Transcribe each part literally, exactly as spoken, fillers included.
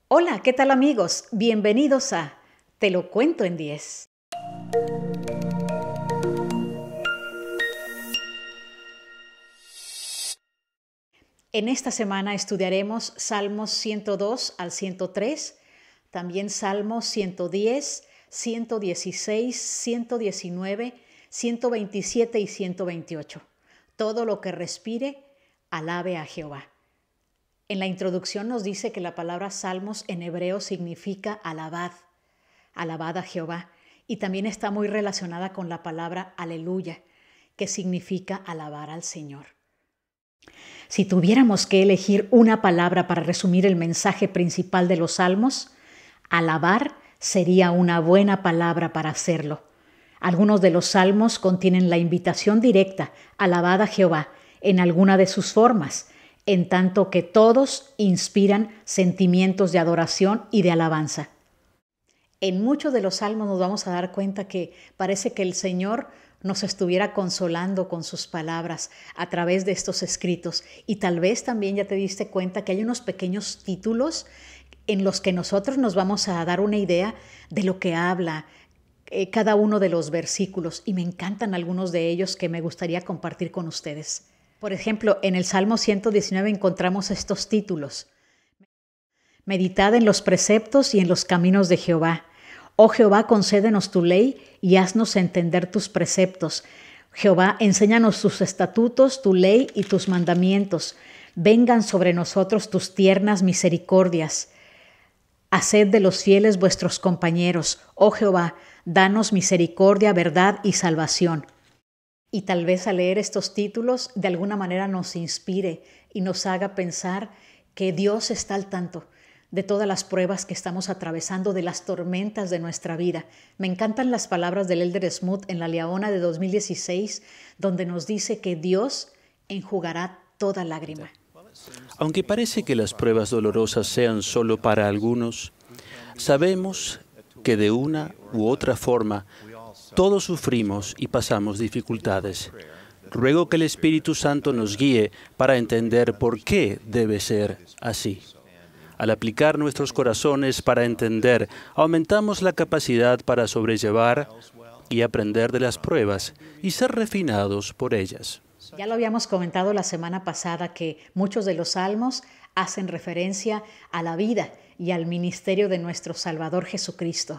Hola, ¿qué tal amigos? Bienvenidos a Te lo cuento en diez. En esta semana estudiaremos Salmos ciento dos al ciento tres, también Salmos ciento diez, ciento dieciséis, ciento diecinueve, ciento veintisiete y ciento veintiocho. Todo lo que respire, alabe a Jehová. En la introducción nos dice que la palabra salmos en hebreo significa alabad, alabad a Jehová, y también está muy relacionada con la palabra aleluya, que significa alabar al Señor. Si tuviéramos que elegir una palabra para resumir el mensaje principal de los salmos, alabar sería una buena palabra para hacerlo. Algunos de los salmos contienen la invitación directa, alabad a Jehová, en alguna de sus formas, en tanto que todos inspiran sentimientos de adoración y de alabanza. En muchos de los salmos nos vamos a dar cuenta que parece que el Señor nos estuviera consolando con sus palabras a través de estos escritos, y tal vez también ya te diste cuenta que hay unos pequeños títulos en los que nosotros nos vamos a dar una idea de lo que habla eh, cada uno de los versículos, y me encantan algunos de ellos que me gustaría compartir con ustedes. Por ejemplo, en el Salmo ciento diecinueve encontramos estos títulos: Meditad en los preceptos y en los caminos de Jehová. Oh Jehová, concédenos tu ley y haznos entender tus preceptos. Jehová, enséñanos tus estatutos, tu ley y tus mandamientos. Vengan sobre nosotros tus tiernas misericordias. Haced de los fieles vuestros compañeros. Oh Jehová, danos misericordia, verdad y salvación. Y tal vez al leer estos títulos de alguna manera nos inspire y nos haga pensar que Dios está al tanto de todas las pruebas que estamos atravesando, de las tormentas de nuestra vida. Me encantan las palabras del Elder Smoot en La Leona de dos mil dieciséis, donde nos dice que Dios enjugará toda lágrima. Aunque parece que las pruebas dolorosas sean solo para algunos, sabemos que de una u otra forma todos sufrimos y pasamos dificultades. Ruego que el Espíritu Santo nos guíe para entender por qué debe ser así. Al aplicar nuestros corazones para entender, aumentamos la capacidad para sobrellevar y aprender de las pruebas y ser refinados por ellas. Ya lo habíamos comentado la semana pasada que muchos de los salmos hacen referencia a la vida y al ministerio de nuestro Salvador Jesucristo.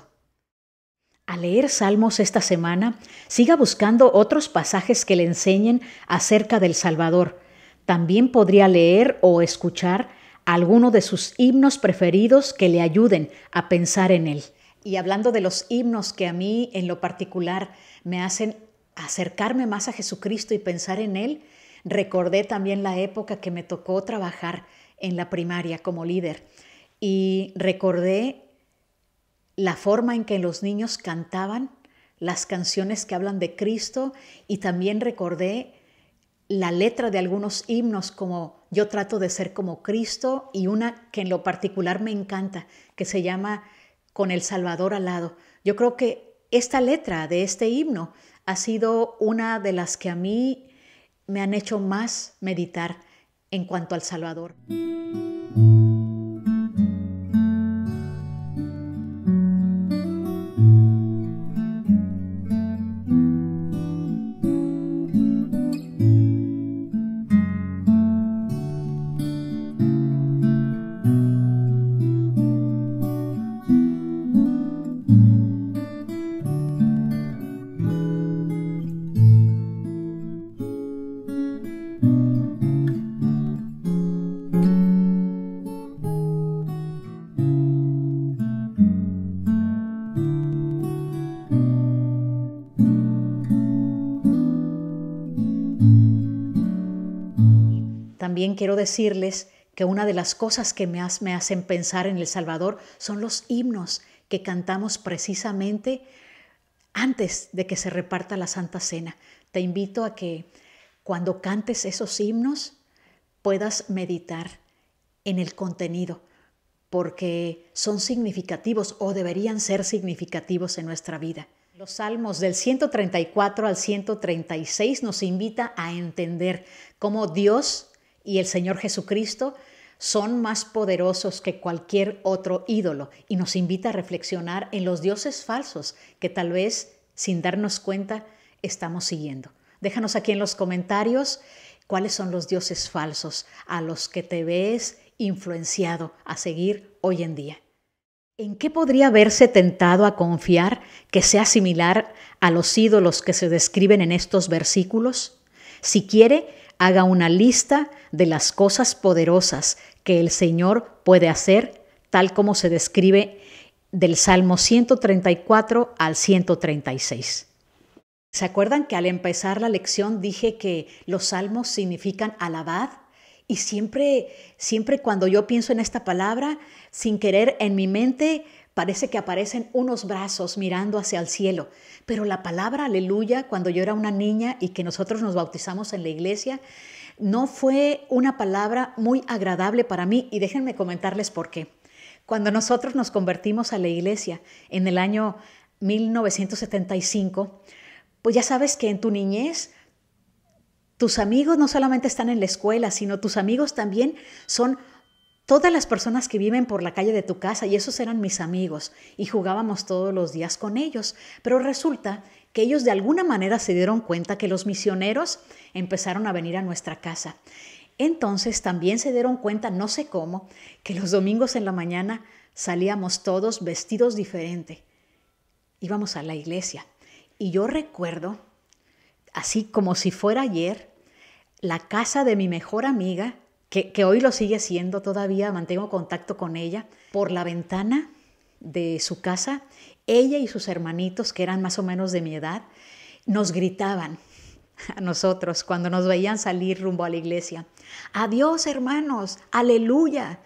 Al leer salmos esta semana, siga buscando otros pasajes que le enseñen acerca del Salvador. También podría leer o escuchar alguno de sus himnos preferidos que le ayuden a pensar en él. Y hablando de los himnos que a mí en lo particular me hacen acercarme más a Jesucristo y pensar en él, recordé también la época que me tocó trabajar en la primaria como líder, y recordé la forma en que los niños cantaban las canciones que hablan de Cristo, y también recordé la letra de algunos himnos como Yo trato de ser como Cristo, y una que en lo particular me encanta, que se llama Con el Salvador al lado. Yo creo que esta letra de este himno ha sido una de las que a mí me han hecho más meditar en cuanto al Salvador. También quiero decirles que una de las cosas que me, me hacen pensar en El Salvador son los himnos que cantamos precisamente antes de que se reparta la Santa Cena. Te invito a que cuando cantes esos himnos puedas meditar en el contenido, porque son significativos o deberían ser significativos en nuestra vida. Los salmos del ciento treinta y cuatro al ciento treinta y seis nos invita a entender cómo Dios y el Señor Jesucristo son más poderosos que cualquier otro ídolo y nos invita a reflexionar en los dioses falsos que tal vez, sin darnos cuenta, estamos siguiendo. Déjanos aquí en los comentarios cuáles son los dioses falsos a los que te ves influenciado a seguir hoy en día. ¿En qué podría verse tentado a confiar que sea similar a los ídolos que se describen en estos versículos? Si quiere, haga una lista de las cosas poderosas que el Señor puede hacer, tal como se describe del Salmo ciento treinta y cuatro al ciento treinta y seis. ¿Se acuerdan que al empezar la lección dije que los salmos significan alabad? Y siempre, siempre cuando yo pienso en esta palabra, sin querer en mi mente, parece que aparecen unos brazos mirando hacia el cielo. Pero la palabra aleluya, cuando yo era una niña y que nosotros nos bautizamos en la iglesia, no fue una palabra muy agradable para mí. Y déjenme comentarles por qué. Cuando nosotros nos convertimos a la iglesia en el año mil novecientos setenta y cinco, pues ya sabes que en tu niñez tus amigos no solamente están en la escuela, sino tus amigos también son todas las personas que viven por la calle de tu casa, y esos eran mis amigos y jugábamos todos los días con ellos. Pero resulta que ellos de alguna manera se dieron cuenta que los misioneros empezaron a venir a nuestra casa. Entonces también se dieron cuenta, no sé cómo, que los domingos en la mañana salíamos todos vestidos diferente. Íbamos a la iglesia. Y yo recuerdo, así como si fuera ayer, la casa de mi mejor amiga, que, que hoy lo sigue siendo todavía, mantengo contacto con ella, por la ventana de su casa, ella y sus hermanitos, que eran más o menos de mi edad, nos gritaban a nosotros cuando nos veían salir rumbo a la iglesia: adiós, hermanos, aleluya.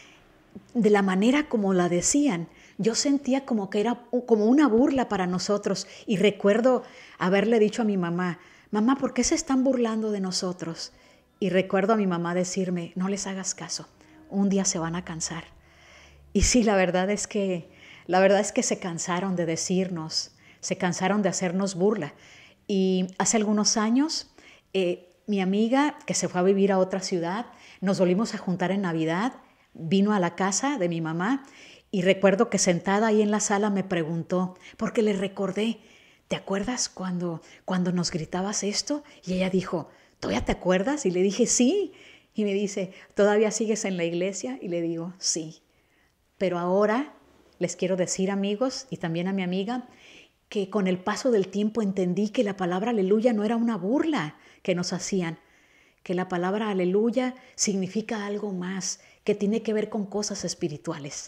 De la manera como la decían, yo sentía como que era como una burla para nosotros, y recuerdo haberle dicho a mi mamá: mamá, ¿por qué se están burlando de nosotros? Y recuerdo a mi mamá decirme: no les hagas caso, un día se van a cansar. Y sí, la verdad es que, la verdad es que se cansaron de decirnos, se cansaron de hacernos burla. Y hace algunos años, eh, mi amiga, que se fue a vivir a otra ciudad, nos volvimos a juntar en Navidad, vino a la casa de mi mamá, y recuerdo que sentada ahí en la sala me preguntó, porque le recordé: ¿te acuerdas cuando, cuando nos gritabas esto? Y ella dijo: ¿todavía te acuerdas? Y le dije: sí. Y me dice: ¿todavía sigues en la iglesia? Y le digo: sí. Pero ahora les quiero decir, amigos, y también a mi amiga, que con el paso del tiempo entendí que la palabra aleluya no era una burla que nos hacían, que la palabra aleluya significa algo más, que tiene que ver con cosas espirituales.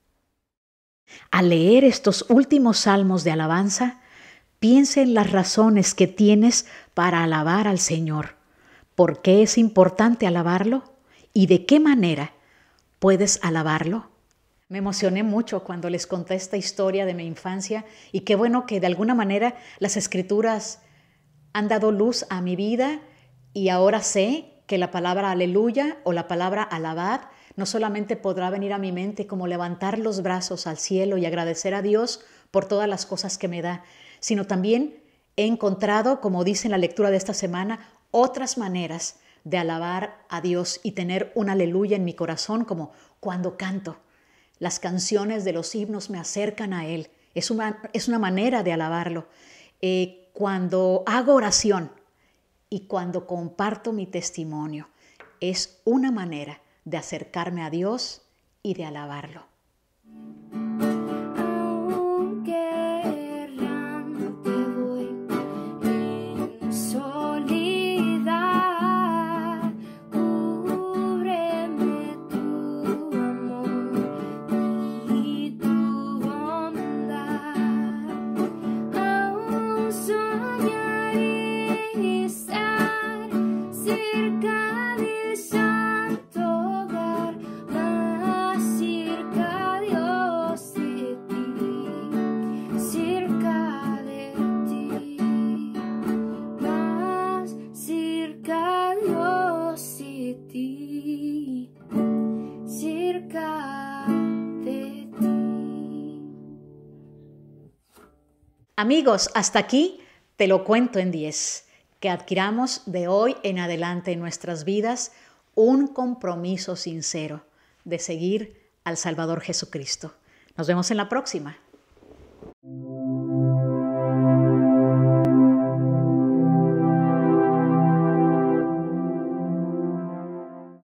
Al leer estos últimos salmos de alabanza, piensa en las razones que tienes para alabar al Señor. ¿Por qué es importante alabarlo? ¿Y de qué manera puedes alabarlo? Me emocioné mucho cuando les conté esta historia de mi infancia, y qué bueno que de alguna manera las Escrituras han dado luz a mi vida, y ahora sé que la palabra aleluya o la palabra alabad no solamente podrá venir a mi mente como levantar los brazos al cielo y agradecer a Dios por todas las cosas que me da, sino también he encontrado, como dice en la lectura de esta semana, otras maneras de alabar a Dios y tener un aleluya en mi corazón, como cuando canto. Las canciones de los himnos me acercan a Él. Es una, es una manera de alabarlo. Eh, cuando hago oración y cuando comparto mi testimonio, es una manera de acercarme a Dios y de alabarlo. Amigos, hasta aquí te lo cuento en diez. Que adquiramos de hoy en adelante en nuestras vidas un compromiso sincero de seguir al Salvador Jesucristo. Nos vemos en la próxima.